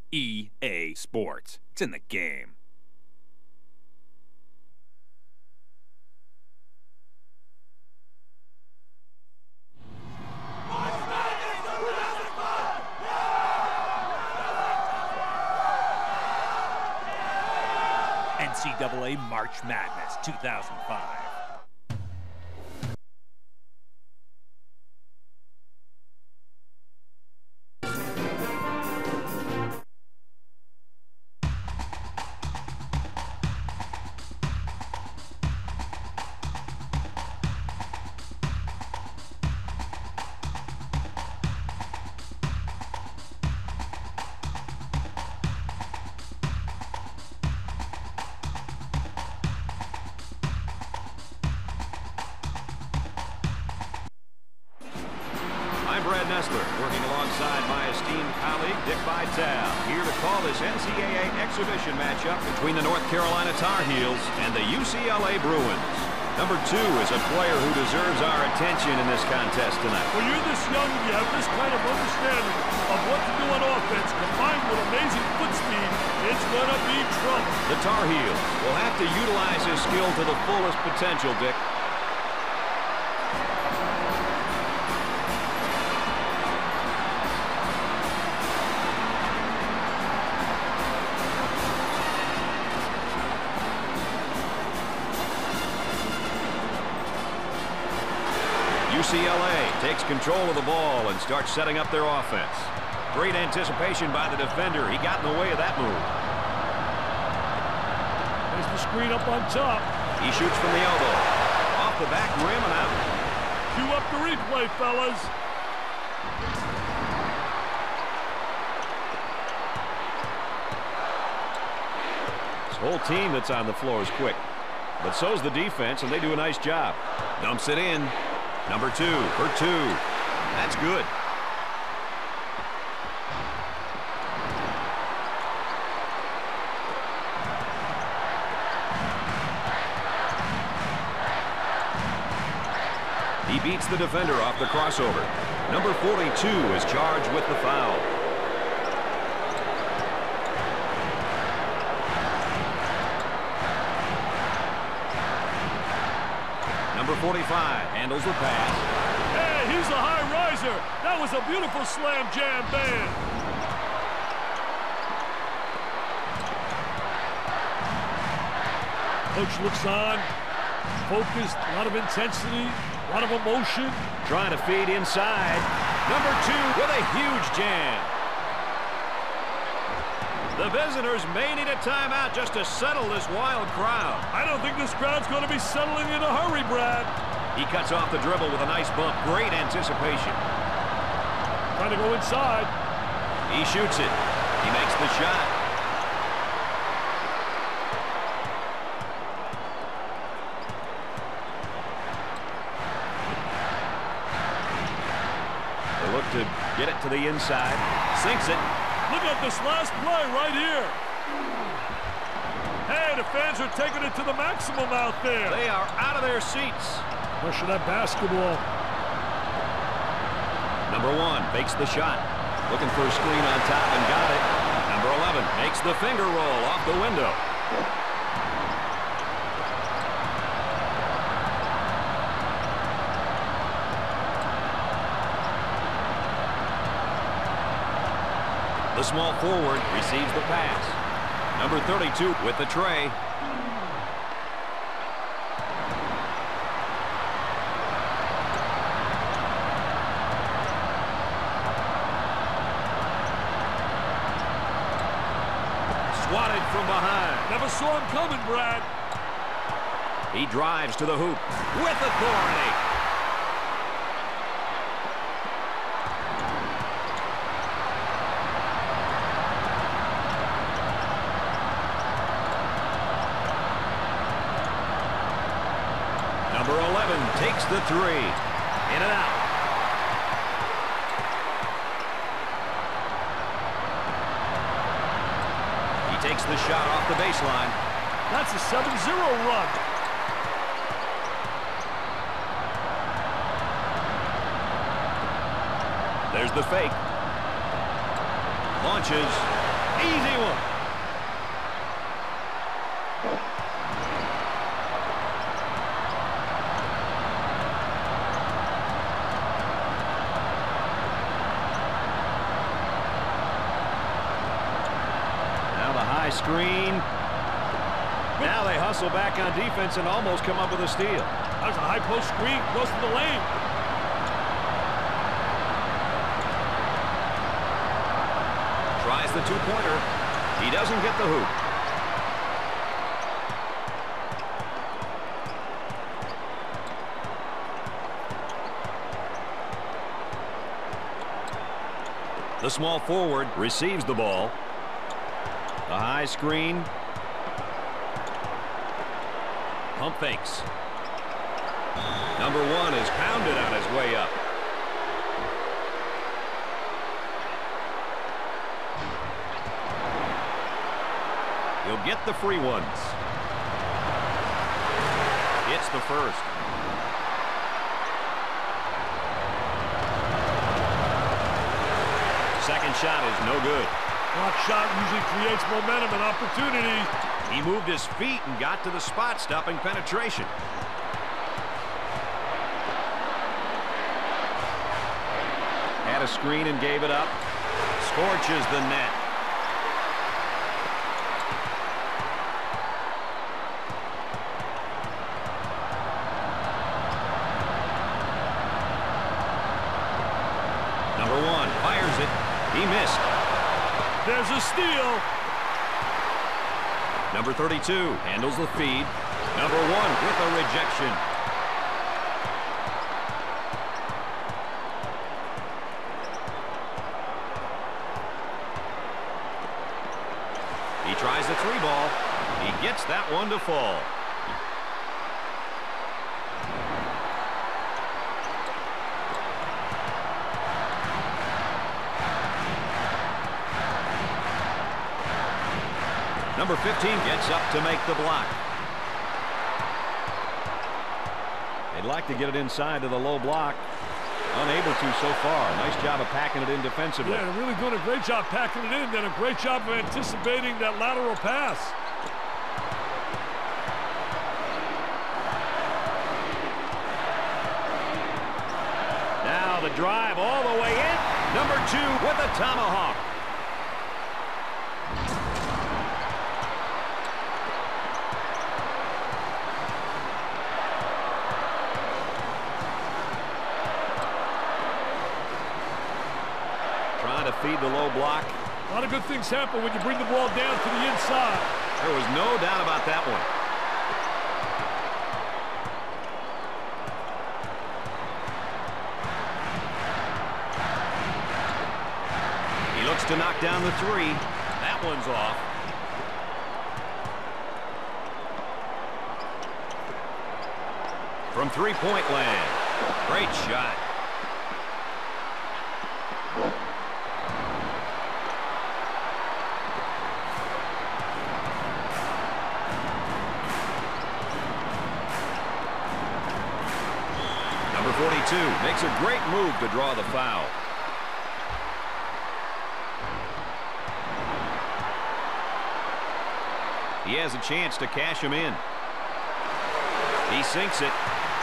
EA Sports. It's in the game. NCAA March Madness 2005. Working alongside my esteemed colleague, Dick Vitale, here to call this NCAA exhibition matchup between the North Carolina Tar Heels and the UCLA Bruins. Number 2 is a player who deserves our attention in this contest tonight. When you're this young and you have this kind of understanding of what to do on offense, combined with amazing foot speed, it's going to be trouble. The Tar Heels will have to utilize his skill to the fullest potential, Dick. UCLA takes control of the ball and starts setting up their offense. Great anticipation by the defender. He got in the way of that move. There's the screen up on top. He shoots from the elbow. Off the back rim and out. Cue up the replay, fellas. This whole team that's on the floor is quick. But so's the defense, and they do a nice job. Dumps it in. Number 2 for 2. That's good. He beats the defender off the crossover. Number 42 is charged with the foul. Number 45 handles the pass. Hey, he's a high riser. That was a beautiful slam jam band. Coach looks on, focused, a lot of intensity, a lot of emotion. Trying to feed inside. Number 2 with a huge jam. The visitors may need a timeout just to settle this wild crowd. I don't think this crowd's going to be settling in a hurry, Brad. He cuts off the dribble with a nice bump. Great anticipation. Trying to go inside. He shoots it. He makes the shot. They look to get it to the inside. Sinks it. Look at this last play right here. Hey, the fans are taking it to the maximum out there. They are out of their seats. Pressure that basketball. Number 1 fakes the shot. Looking for a screen on top and got it. Number 11 makes the finger roll off the window. The small forward receives the pass. Number 32 with the tray. Swatted from behind. Never saw him coming, Brad. He drives to the hoop with authority. Number 11 takes the 3. In and out. He takes the shot off the baseline. That's a 7-0 run. There's the fake. Launches. Easy one. Now the high screen. Now they hustle back on defense and almost come up with a steal. That's a high post screen close to the lane. Tries the two-pointer. He doesn't get the hoop. The small forward receives the ball. The high screen. Pump fakes. Number one is pounded on his way up. He'll get the free ones. It's the first. Second shot is no good. Block shot usually creates momentum and opportunity. He moved his feet and got to the spot, stopping penetration. Had a screen and gave it up. Scorches the net. Number one fires it. He missed. There's a steal. Number 32 handles the feed. Number one with a rejection. He tries the three ball. He gets that one to fall. Number 15 gets up to make the block. They'd like to get it inside to the low block. Unable to so far. Nice job of packing it in defensively. Yeah, they're really doing a great job packing it in. Done a great job of anticipating that lateral pass. Now the drive all the way in. Number two with a tomahawk. Feed the low block. A lot of good things happen when you bring the ball down to the inside. There was no doubt about that one. He looks to knock down the three. That one's off. From three-point land. Great shot. Number 42 makes a great move to draw the foul. He has a chance to cash him in. He sinks it.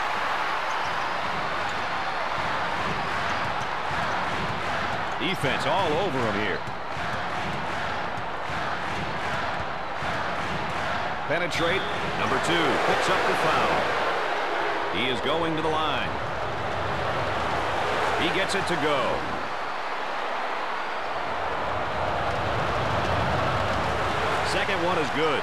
Defense all over him here. Penetrate. Number 2 picks up the foul. He is going to the line. He gets it to go. Second one is good.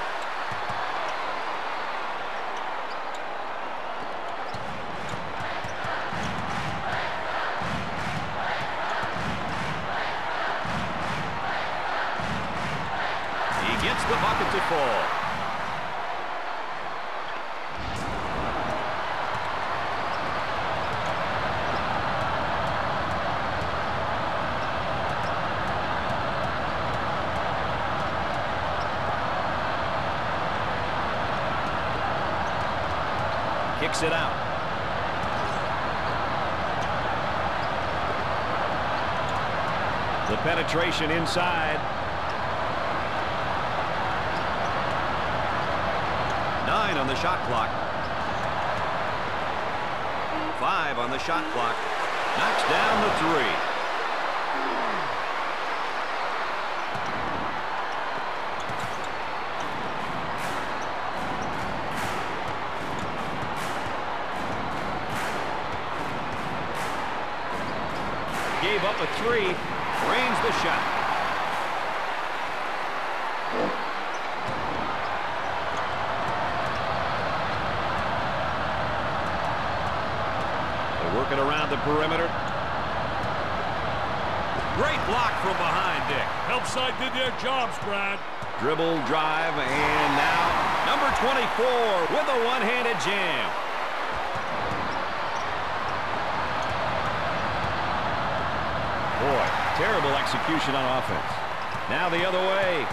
He gets the bucket to fall. Kicks it out. The penetration inside. on the shot clock. 5 on the shot clock. Knocks down the 3. Gave up a 3. Drains the shot. Working around the perimeter. Great block from behind, Dick. Help side did their jobs, Brad. Dribble, drive, and now number 24 with a one-handed jam. Boy, terrible execution on offense. Now the other way.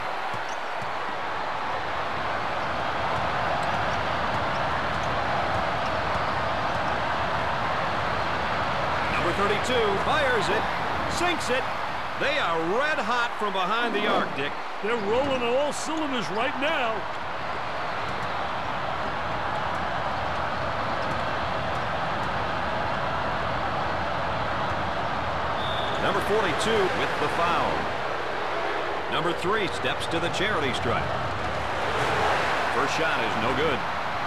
Number 32 fires it, sinks it. They are red hot from behind the arc, Dick. They're rolling on all cylinders right now. Number 42 with the foul. Number 3 steps to the charity stripe. First shot is no good.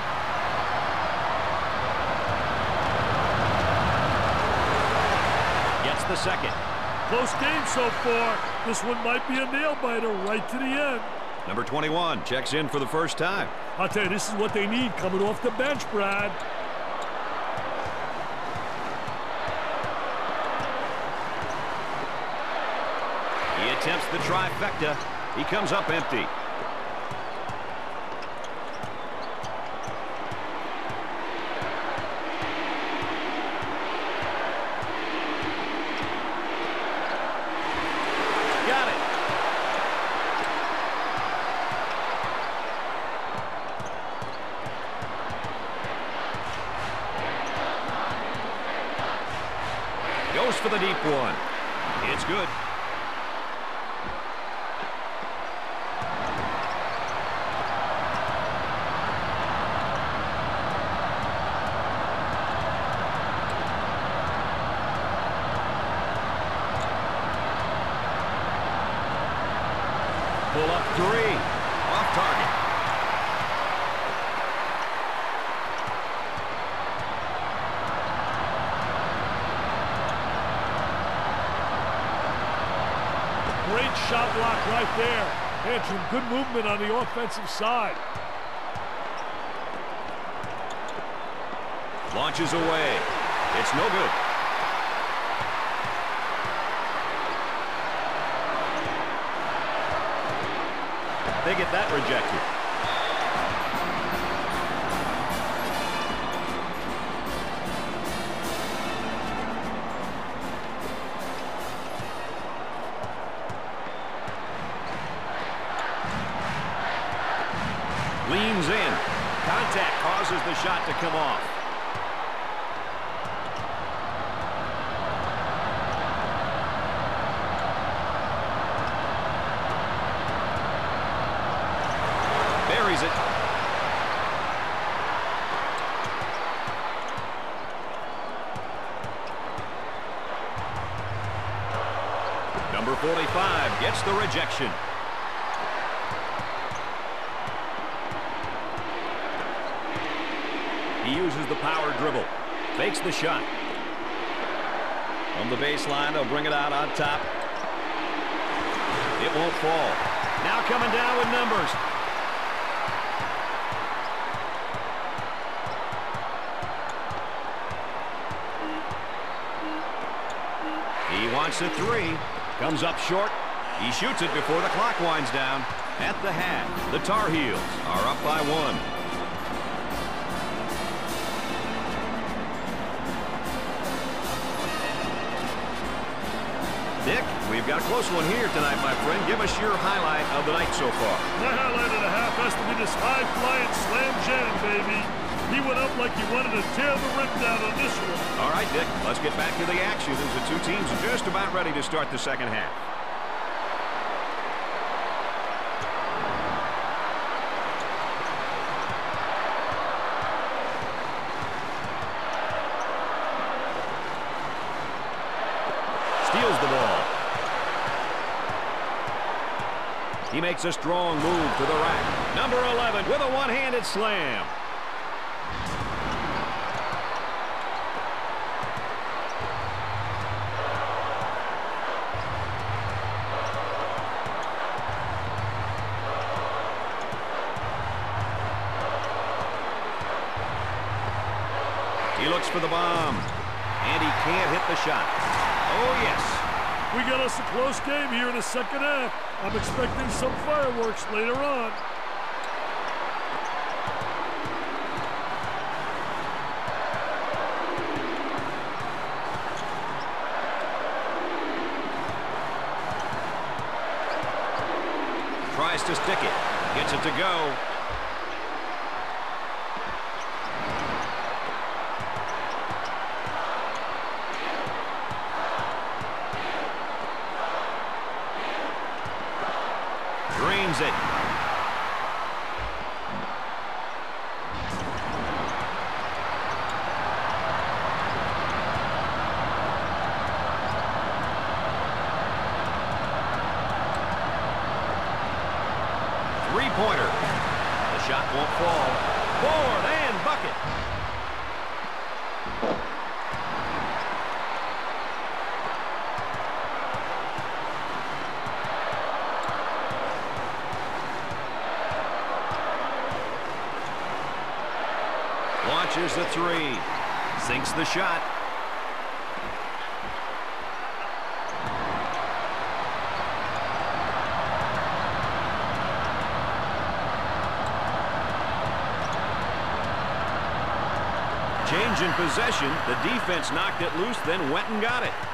Gets the second. Close game so far. This one might be a nail-biter right to the end. Number 21 checks in for the first time. I'll tell you, this is what they need coming off the bench, Brad. He attempts the trifecta. He comes up empty. Got it. Goes for the deep one. It's good. Pull up 3. Off target. Great shot block right there. And some good movement on the offensive side. Launches away. It's no good. They get that rejected. Leans in. Contact causes the shot to come off. Buries it. Number 45 gets the rejection. He uses the power dribble. Fakes the shot. From the baseline, they'll bring it out on top. It won't fall. Now coming down with numbers. He wants a 3. Comes up short. He shoots it before the clock winds down. At the half, the Tar Heels are up by 1. Dick, we've got a close one here tonight, my friend. Give us your highlight of the night so far. My highlight of the half has to be this high-flying slam jam, baby. He went up like he wanted to tear the rim down on this one. All right, Dick, let's get back to the action as the two teams are just about ready to start the second half. steals the ball. He makes a strong move to the rack. Number 11 with a one-handed slam. He looks for the bomb, and he can't hit the shot. Oh, yes. We got us a close game here in the second half. I'm expecting some fireworks later on. Tries to stick it. Gets it to go. Drains it. Three-pointer. The shot won't fall. Forward and bucket. Launches the three. Sinks the shot. Change in possession. The defense knocked it loose, then went and got it.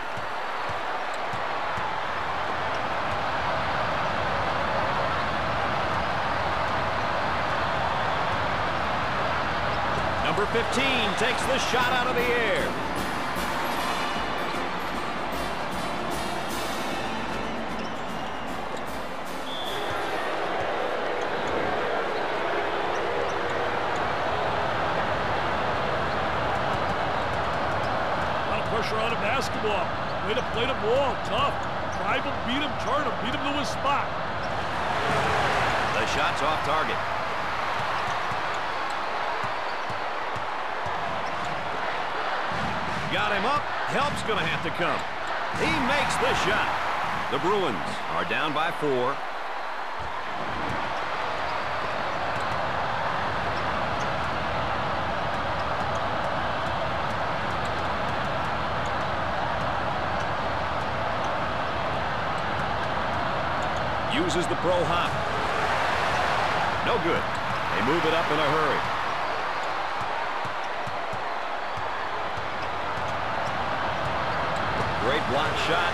Number 15 takes the shot out of the air. Pressure on a basketball. Way to play the ball. Tough. Drive him, beat him, turn him, beat him to his spot. The shot's off target. Got him up. Help's going to have to come. He makes the shot. The Bruins are down by 4. Uses the pro hop. No good. They move it up in a hurry. Great block shot.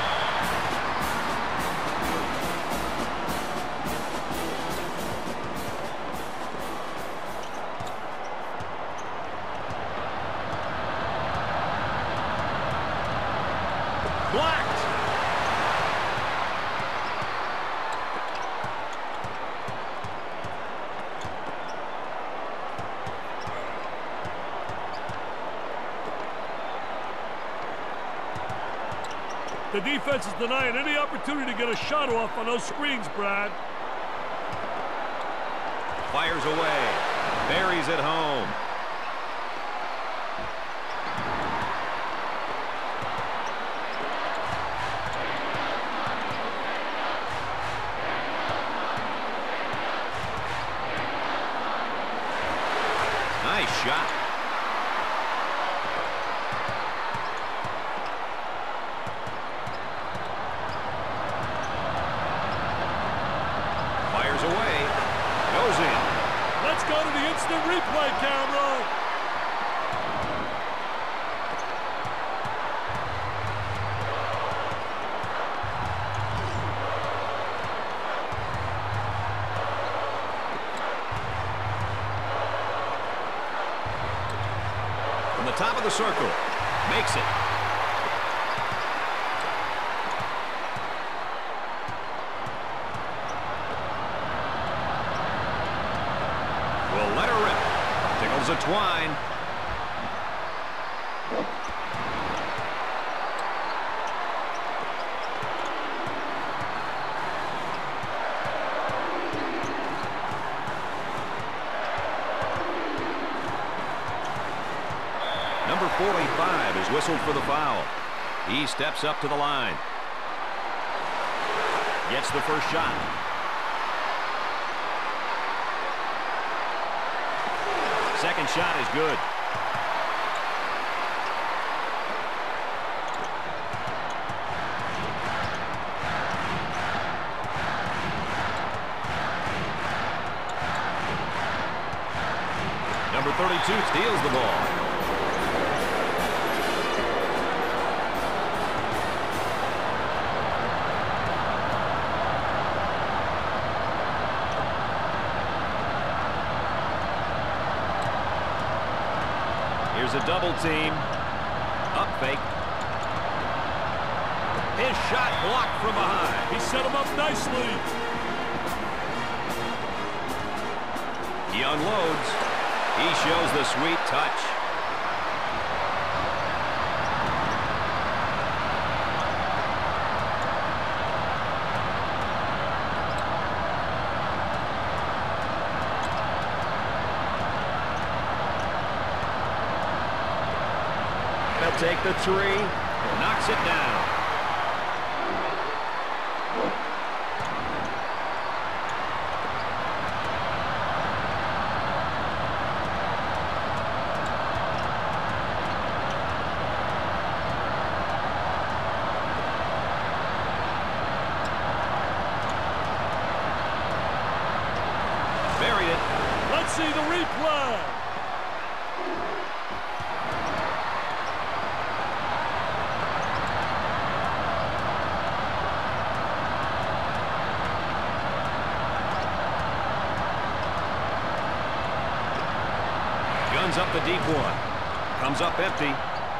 Blocked. The defense is denying any opportunity to get a shot off on those screens, Brad. Fires away. Buries it home. Nice shot. Away. Goes in. Let's go to the instant replay camera. From the top of the circle. Makes it. Will let her rip. Tickles a twine. 45 is whistled for the foul. He steps up to the line. Gets the first shot. Second shot is good. Number 32 steals the ball. Here's a double team. Up fake. His shot blocked from behind. He set him up nicely. He unloads. He shows the sweet touch. He'll take the three. Knocks it down. Buried it. Let's see the replay. Guns up the deep one. Comes up empty.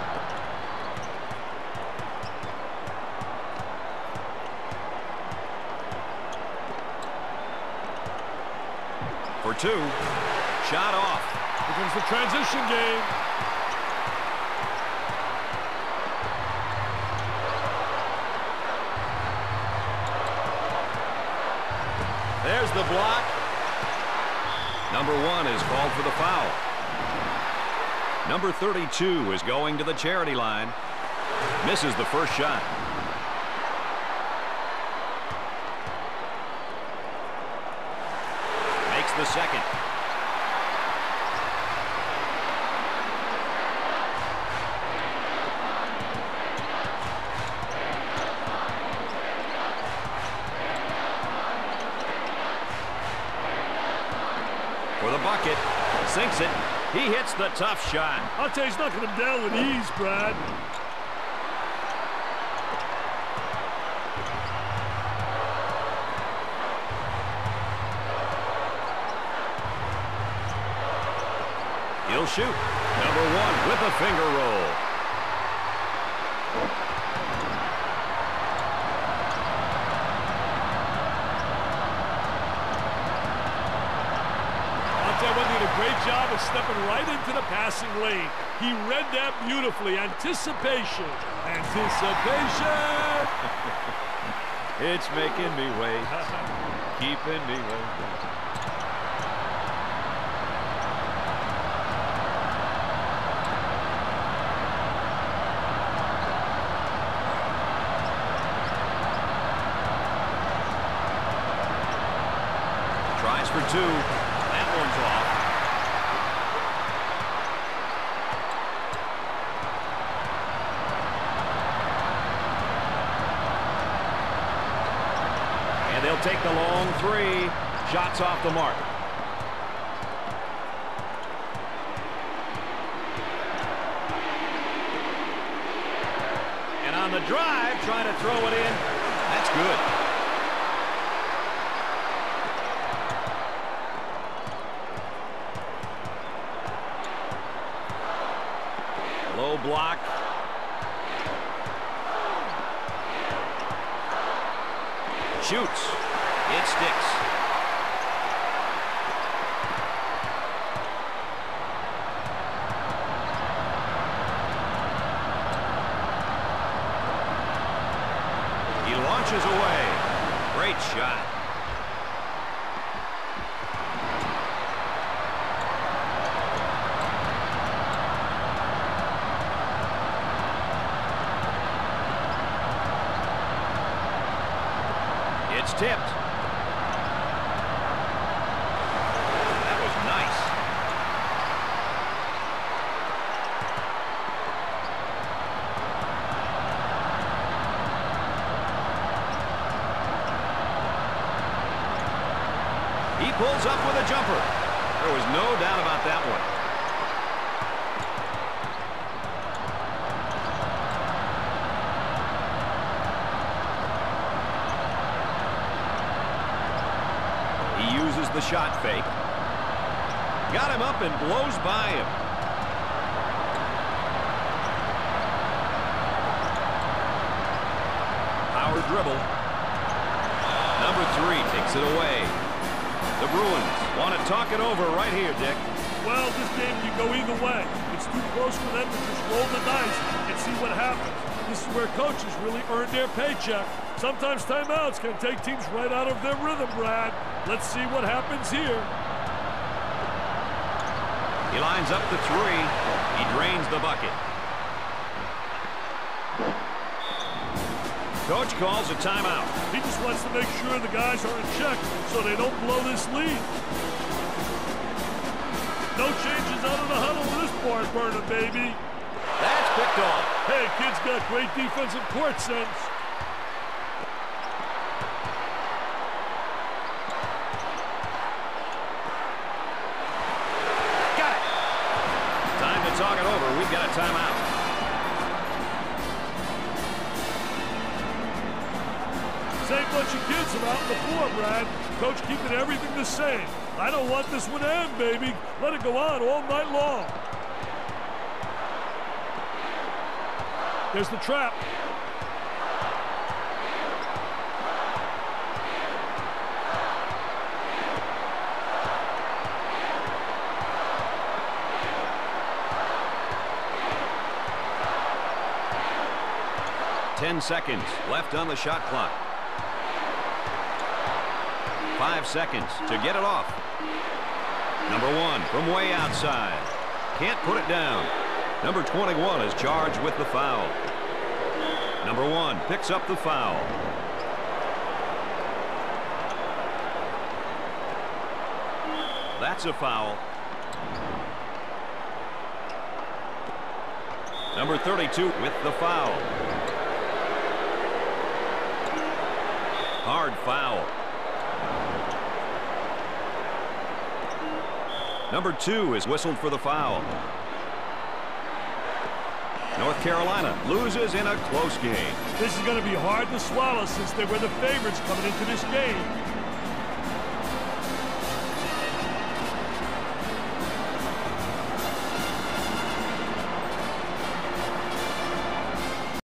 For two. Shot off. Here comes the transition game. There's the block. Number 1 is called for the foul. Number 32 is going to the charity line. Misses the first shot. Makes the second. For the bucket. Sinks it. He hits the tough shot. I'll tell you, he's knocking him down with ease, Brad. He'll shoot. Number 1 with a finger roll. Great job of stepping right into the passing lane. He read that beautifully. Anticipation. Anticipation. It's making me wait. Keeping me waiting. Tries for 2. That one's off. They'll take the long 3. Shots off the mark. And on the drive, trying to throw it in. That's good. Low block. Shoots. It sticks. He launches away. Great shot. It's tipped. That was nice. He pulls up with a jumper. There was no doubt about that one. The shot fake. Got him up and blows by him. Power dribble. Number 3 takes it away. The Bruins want to talk it over right here, Dick. Well, this game can go either way. It's too close for them to just roll the dice and see what happens. This is where coaches really earn their paycheck. Sometimes timeouts can take teams right out of their rhythm, Brad. Let's see what happens here. He lines up the 3. He drains the bucket. Coach calls a timeout. He just wants to make sure the guys are in check so they don't blow this lead. No changes out of the huddle in this barn burner, baby. That's picked off. Hey, kid's got great defensive court sense. Talk it over. We've got a timeout. Same bunch of kids from out before, Brad. Coach keeping everything the same. I don't want this one to end, baby. Let it go on all night long. There's the trap. Ten seconds left on the shot clock. 5 seconds to get it off. Number 1 from way outside. Can't put it down. Number 21 is charged with the foul. Number 1 picks up the foul. That's a foul. Number 32 with the foul. Hard foul. Number 2 is whistled for the foul. North Carolina loses in a close game. This is going to be hard to swallow since they were the favorites coming into this game.